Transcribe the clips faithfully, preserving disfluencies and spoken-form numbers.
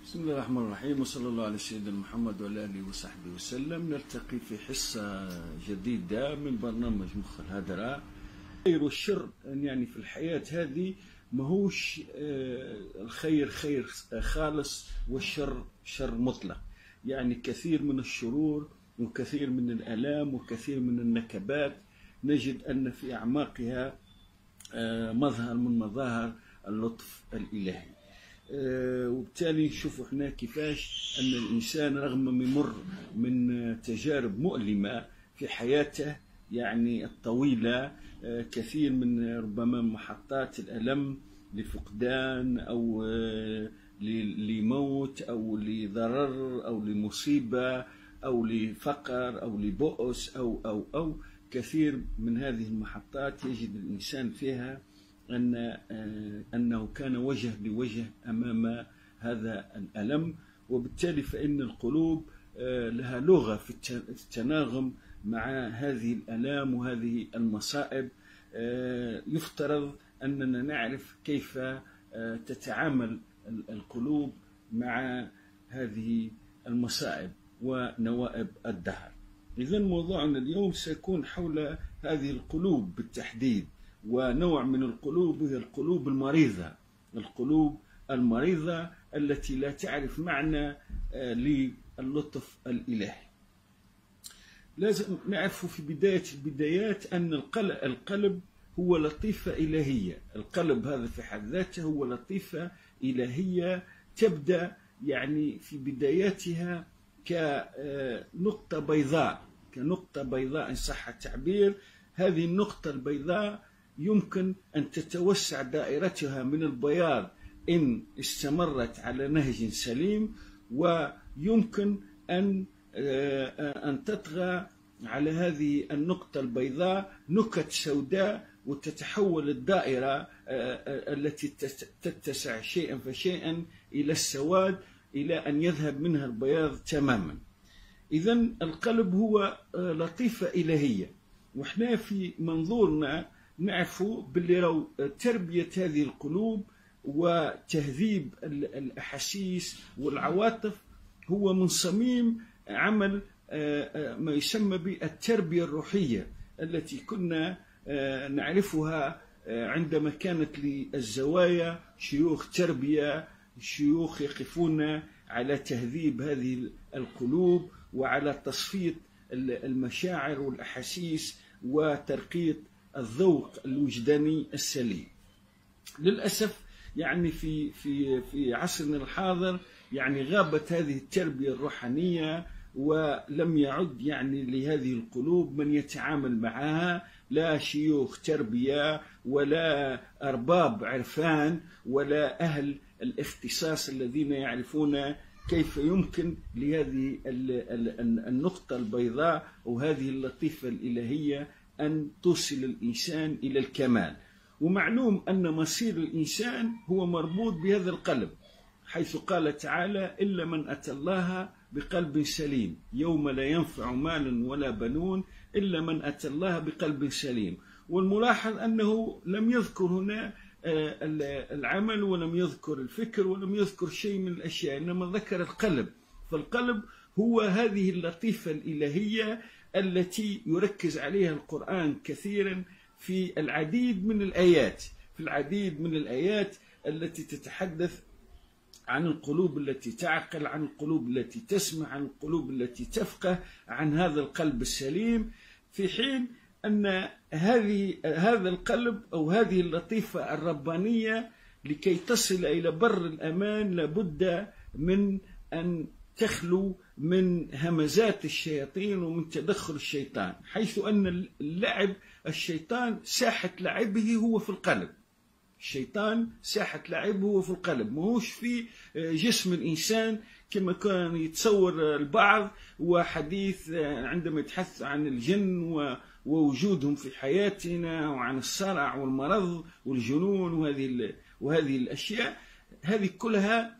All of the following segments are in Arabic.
بسم الله الرحمن الرحيم، وصلى الله على سيدنا محمد وعلى آله وصحبه وسلم. نلتقي في حصة جديدة من برنامج مخ الهدرة. الخير والشر يعني في الحياة هذه ماهوش الخير خير خالص والشر شر مطلق. يعني كثير من الشرور وكثير من الآلام وكثير من النكبات نجد أن في أعماقها مظهر من مظاهر اللطف الإلهي. وبالتالي نشوفوا احنا كيفاش ان الانسان رغم ما يمر من تجارب مؤلمه في حياته يعني الطويله، كثير من ربما محطات الالم لفقدان او لموت او لضرر او لمصيبه او لفقر او لبؤس او او او كثير من هذه المحطات يجد الانسان فيها أن أنه كان وجه لوجه أمام هذا الألم. وبالتالي فإن القلوب لها لغة في التناغم مع هذه الآلام وهذه المصائب. يفترض أننا نعرف كيف تتعامل القلوب مع هذه المصائب ونوائب الدهر. إذن موضوعنا اليوم سيكون حول هذه القلوب بالتحديد، ونوع من القلوب هي القلوب المريضة، القلوب المريضة التي لا تعرف معنى للطف الإلهي. لازم نعرف في بداية البدايات أن القلب هو لطيفة إلهية. القلب هذا في حد ذاته هو لطيفة إلهية تبدأ يعني في بداياتها كنقطة بيضاء، كنقطة بيضاء إن صح التعبير. هذه النقطة البيضاء يمكن أن تتوسع دائرتها من البياض إن استمرت على نهج سليم، ويمكن أن أن تطغى على هذه النقطة البيضاء نكت سوداء، وتتحول الدائرة التي تتسع شيئا فشيئا إلى السواد إلى أن يذهب منها البياض تماما. إذن القلب هو لطيفة إلهية، وإحنا في منظورنا نعرفوا باللي راهو تربية هذه القلوب وتهذيب الأحاسيس والعواطف هو من صميم عمل ما يسمى بالتربية الروحية التي كنا نعرفها عندما كانت للزوايا شيوخ تربية، شيوخ يقفون على تهذيب هذه القلوب وعلى تصفية المشاعر والأحاسيس وترقية الذوق الوجداني السليم. للأسف يعني في في في عصرنا الحاضر يعني غابت هذه التربية الروحانية، ولم يعد يعني لهذه القلوب من يتعامل معها، لا شيوخ تربية ولا أرباب عرفان ولا أهل الاختصاص الذين يعرفون كيف يمكن لهذه النقطة البيضاء وهذه اللطيفة الإلهية أن توصل الإنسان إلى الكمال. ومعلوم أن مصير الإنسان هو مربوط بهذا القلب، حيث قال تعالى: إلا من أتى الله بقلب سليم يوم لا ينفع مال ولا بنون إلا من أتى الله بقلب سليم. والملاحظ أنه لم يذكر هنا العمل ولم يذكر الفكر ولم يذكر شيء من الأشياء، إنما ذكر القلب. فالقلب هو هذه اللطيفة الإلهية التي يركز عليها القرآن كثيرا في العديد من الآيات، في العديد من الآيات التي تتحدث عن القلوب التي تعقل، عن القلوب التي تسمع، عن القلوب التي تفقه، عن هذا القلب السليم. في حين أن هذه هذا القلب أو هذه اللطيفة الربانية لكي تصل إلى بر الأمان لابد من أن تخلو من همزات الشياطين ومن تدخل الشيطان، حيث أن اللعب الشيطان ساحة لعبه هو في القلب. الشيطان ساحة لعبه هو في القلب، ماهوش في جسم الإنسان كما كان يتصور البعض. وحديث عندما يتحدث عن الجن ووجودهم في حياتنا وعن الصرع والمرض والجنون وهذه وهذه الأشياء، هذه كلها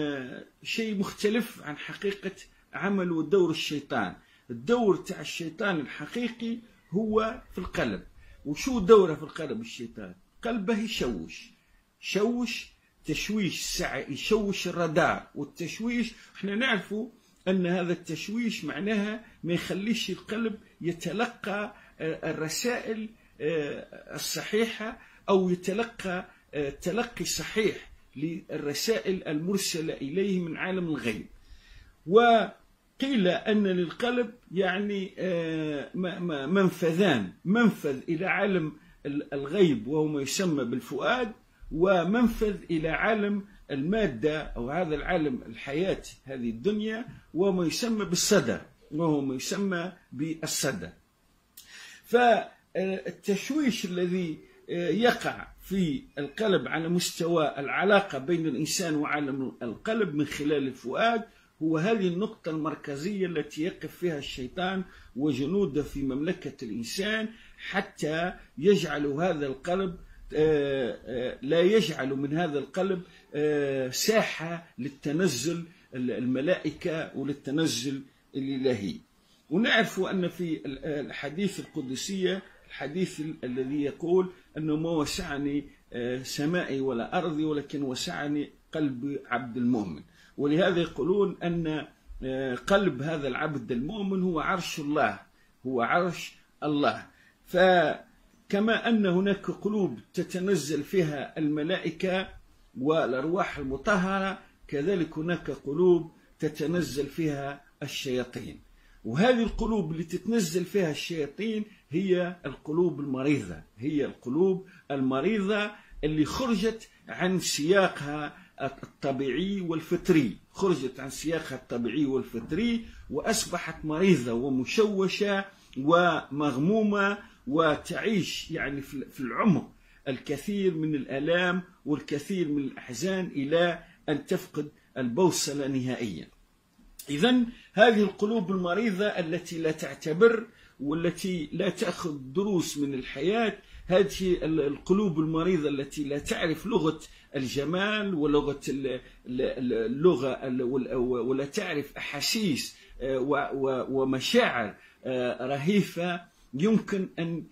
شيء مختلف عن حقيقة عمل ودور الشيطان. الدور تاع الشيطان الحقيقي هو في القلب. وشو دوره في القلب الشيطان؟ قلبه يشوش شوش تشويش الساعة يشوش الرادار، والتشويش احنا نعرفوا أن هذا التشويش معناها ما يخليش القلب يتلقى الرسائل الصحيحة أو يتلقى تلقي صحيح للرسائل المرسلة إليه من عالم الغيب. وقيل أن للقلب يعني منفذان، منفذ إلى عالم الغيب وهو ما يسمى بالفؤاد، ومنفذ إلى عالم المادة أو هذا العالم الحياة هذه الدنيا وما يسمى بالصدى، وهو ما يسمى بالصدى. فالتشويش الذي يقع في القلب على مستوى العلاقة بين الإنسان وعالم القلب من خلال الفؤاد هو هذه النقطة المركزية التي يقف فيها الشيطان وجنوده في مملكة الإنسان حتى يجعل هذا القلب لا يجعل من هذا القلب ساحة للتنزل الملائكة وللتنزل الإلهي. ونعرف أن في الحديث القدسية الحديث الذي يقول أنه ما وسعني سمائي ولا أرضي ولكن وسعني قلب عبد المؤمن، ولهذا يقولون أن قلب هذا العبد المؤمن هو عرش الله، هو عرش الله. فكما أن هناك قلوب تتنزل فيها الملائكة والأرواح المطهرة، كذلك هناك قلوب تتنزل فيها الشياطين، وهذه القلوب اللي تتنزل فيها الشياطين هي القلوب المريضة، هي القلوب المريضة اللي خرجت عن سياقها الطبيعي والفطري، خرجت عن سياقها الطبيعي والفطري وأصبحت مريضة ومشوشة ومغمومة وتعيش يعني في العمق الكثير من الآلام والكثير من الأحزان إلى أن تفقد البوصلة نهائيا. إذن هذه القلوب المريضة التي لا تعتبر والتي لا تأخذ دروس من الحياة، هذه القلوب المريضة التي لا تعرف لغة الجمال ولغة اللغة ولا تعرف أحاسيس ومشاعر رهيفة يمكن أن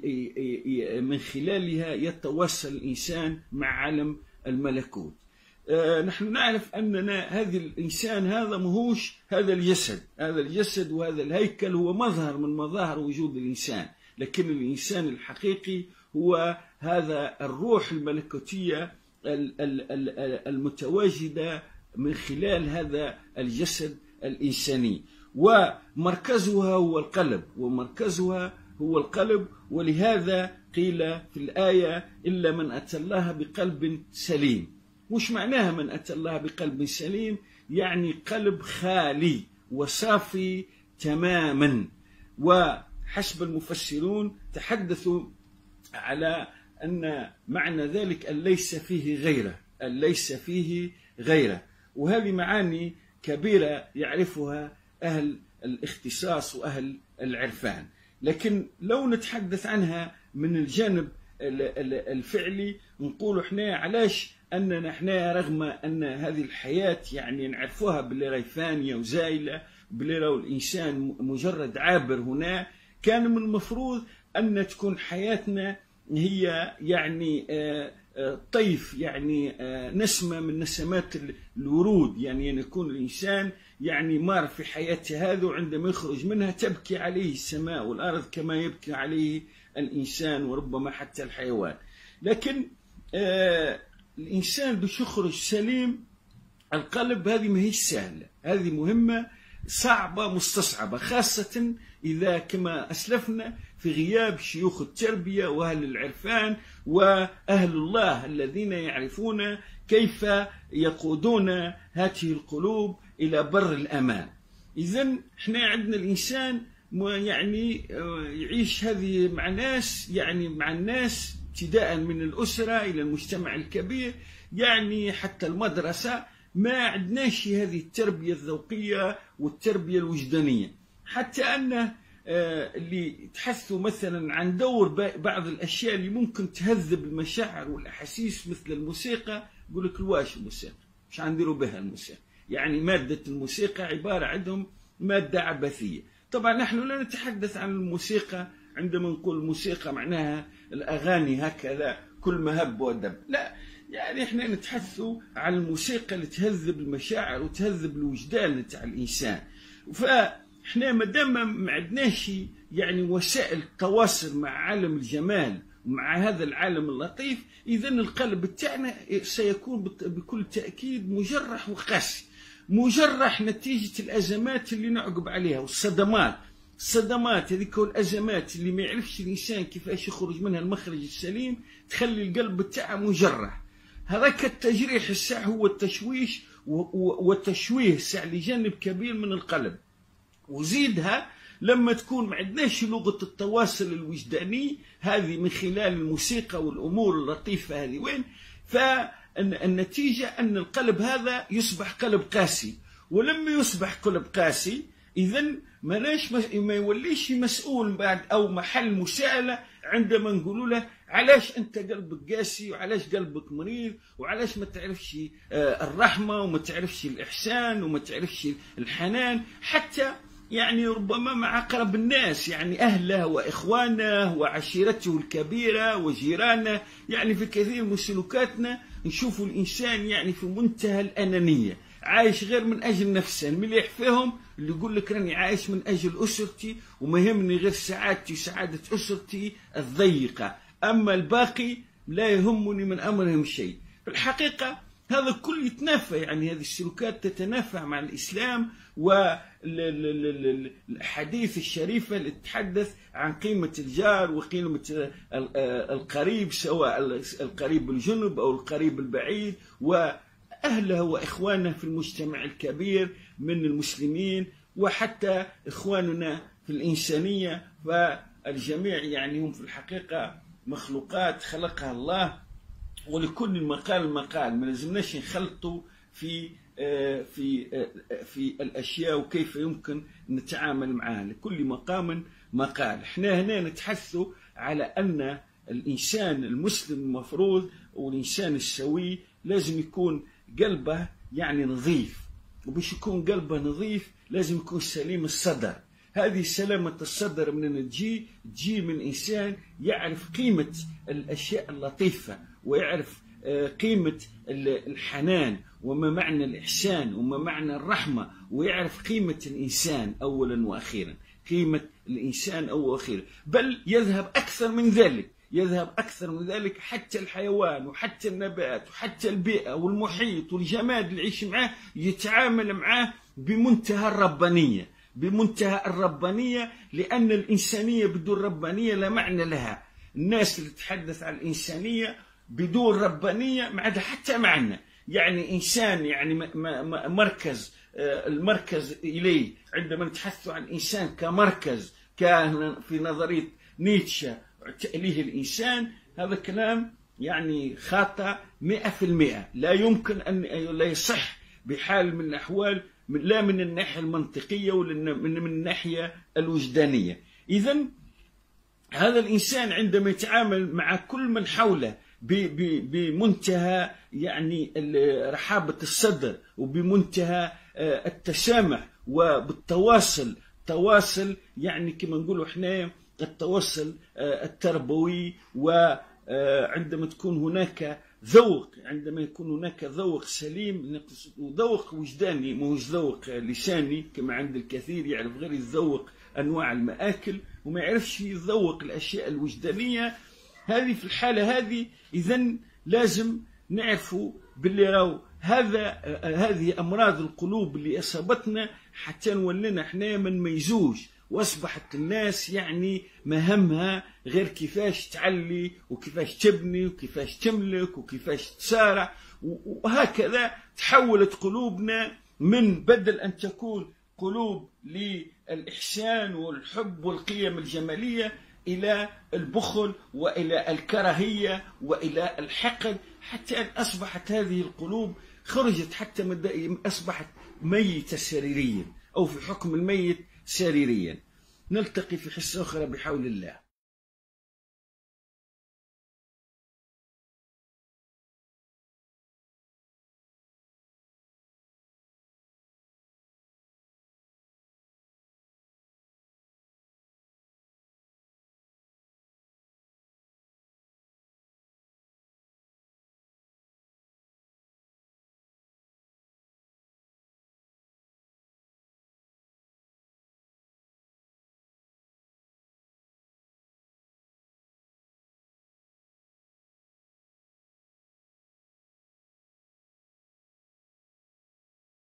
من خلالها يتواصل الإنسان مع عالم الملكوت. نحن نعرف أننا هذا الإنسان هذا مهوش هذا الجسد، هذا الجسد وهذا الهيكل هو مظهر من مظاهر وجود الإنسان، لكن الإنسان الحقيقي هو هذا الروح الملكوتية المتواجدة من خلال هذا الجسد الإنساني، ومركزها هو القلب، ومركزها هو القلب. ولهذا قيل في الآية إلا من أتى الله بقلب سليم. وش معناها من أتى الله بقلب سليم؟ يعني قلب خالي وصافي تماما. وحسب المفسرون تحدثوا على أن معنى ذلك أن ليس فيه غيره، أن ليس فيه غيره. وهذه معاني كبيرة يعرفها أهل الاختصاص وأهل العرفان، لكن لو نتحدث عنها من الجانب الفعلي نقول احنا علاش أننا احنا رغم أن هذه الحياة يعني نعرفوها باللي راهي فانية وزايلة، باللي راهو الإنسان مجرد عابر هنا، كان من المفروض أن تكون حياتنا هي يعني طيف، يعني نسمة من نسمات الورود، يعني أن يكون الإنسان يعني مار في حياته هذا وعندما يخرج منها تبكي عليه السماء والأرض كما يبكي عليه الإنسان وربما حتى الحيوان. لكن آه الإنسان باش يخرج سليم القلب هذه ما هيش سهلة، هذه مهمة صعبة مستصعبة، خاصة إذا كما أسلفنا في غياب شيوخ التربية وأهل العرفان وأهل الله الذين يعرفون كيف يقودون هذه القلوب إلى بر الأمان. إذن إحنا عندنا الإنسان يعني يعيش هذه مع ناس، يعني مع الناس ابتداء من الأسرة إلى المجتمع الكبير، يعني حتى المدرسة، ما عندناش هذه التربية الذوقية والتربية الوجدانية، حتى أنه اللي تحثوا مثلا عن دور بعض الأشياء اللي ممكن تهذب المشاعر والأحاسيس مثل الموسيقى، يقول لك الواش الموسيقى مش عنديروا بها الموسيقى، يعني مادة الموسيقى عبارة عندهم مادة عبثية. طبعا نحن لا نتحدث عن الموسيقى عندما نقول الموسيقى معناها الأغاني هكذا كل ما هب ودب، لا، يعني احنا نتحدثوا عن الموسيقى اللي تهذب المشاعر وتهذب الوجدان تاع الانسان. فاحنا ما دام ما عندناش يعني وسائل التواصل مع عالم الجمال ومع هذا العالم اللطيف، اذا القلب تاعنا سيكون بكل تاكيد مجرح وقاسي، مجرح نتيجه الازمات اللي نعقب عليها والصدمات. الصدمات هذيك والازمات اللي ما يعرفش الانسان كيفاش يخرج منها المخرج السليم تخلي القلب تاعه مجرح. هذاك التجريح الساعة هو التشويش والتشويه الساعة لجانب كبير من القلب. وزيدها لما تكون ما عندناش لغة التواصل الوجداني هذه من خلال الموسيقى والأمور اللطيفة هذه وين، فالنتيجة أن القلب هذا يصبح قلب قاسي. ولما يصبح قلب قاسي إذن ما يوليش مسؤول بعد أو محل مساءلة عندما نقول له علاش أنت قلبك قاسي وعلاش قلبك مريض وعلاش ما تعرفش الرحمة وما تعرفش الإحسان وما تعرفش الحنان، حتى يعني ربما مع أقرب الناس يعني أهله وإخوانه وعشيرته الكبيرة وجيرانه. يعني في كثير من سلوكاتنا نشوف الإنسان يعني في منتهى الأنانية، عايش غير من أجل نفسه. المليح فيهم اللي يقول لك راني عايش من أجل أسرتي وما يهمني غير سعادتي وسعادة أسرتي الضيقة، أما الباقي لا يهمني من أمرهم شيء. في الحقيقة هذا كل يتنافى، يعني هذه السلوكات تتنافى مع الإسلام والأحاديث الشريفة اللي تتحدث عن قيمة الجار وقيمة القريب، سواء القريب الجنب أو القريب البعيد، وأهله وإخوانه في المجتمع الكبير من المسلمين وحتى إخواننا في الإنسانية. فالجميع يعني هم في الحقيقة مخلوقات خلقها الله، ولكل مقال مقال، ما لازمناش نخلطوا في في في الاشياء وكيف يمكن نتعامل معها، لكل مقام مقال. احنا هنا نتحدثوا على ان الانسان المسلم المفروض والانسان السوي لازم يكون قلبه يعني نظيف، وباش يكون قلبه نظيف لازم يكون سليم الصدر. هذه سلامة الصدر من تجي تجي من إنسان يعرف قيمة الأشياء اللطيفة ويعرف قيمة الحنان وما معنى الإحسان وما معنى الرحمة، ويعرف قيمة الإنسان أولا وأخيرا، قيمة الإنسان أولا وأخيرا. بل يذهب أكثر من ذلك، يذهب أكثر من ذلك، حتى الحيوان وحتى النبات وحتى البيئة والمحيط والجماد اللي يعيش معه يتعامل معه بمنتهى الربانية، بمنتهى الربانية، لأن الإنسانية بدون ربانية لا معنى لها. الناس اللي تتحدث عن الإنسانية بدون ربانية ما عندها حتى معنى. يعني إنسان يعني مركز، المركز إليه عندما نتحدث عن الإنسان كمركز، كان في نظرية نيتشه تأليه الإنسان، هذا كلام يعني خاطئ مئة في المئة، لا يمكن أن لا يصح بحال من الأحوال، لا من الناحية المنطقية ولا من الناحية الوجدانية. إذن هذا الإنسان عندما يتعامل مع كل من حوله بمنتهى يعني رحابة الصدر وبمنتهى التسامح وبالتواصل، تواصل يعني كما نقولوا احنا التواصل التربوي، وعندما تكون هناك ذوق، عندما يكون هناك ذوق سليم، وذوق وجداني مش ذوق لساني كما عند الكثير يعرف غير الذوق أنواع المآكل وما يعرفش يذوق الأشياء الوجدانية. هذه في الحالة هذه إذن لازم نعرفوا باللي راهو هذا هذه أمراض القلوب اللي أصابتنا حتى نولنا احنا ما نميزوش، واصبحت الناس يعني مهمها غير كيفاش تعلي وكيفاش تبني وكيفاش تملك وكيفاش تسارع، وهكذا تحولت قلوبنا من بدل أن تكون قلوب للإحسان والحب والقيم الجمالية إلى البخل وإلى الكراهية وإلى الحقد، حتى أن أصبحت هذه القلوب خرجت حتى أصبحت ميتة سريريا، أو في حكم الميت سريريا. نلتقي في حصة أخرى بحول الله.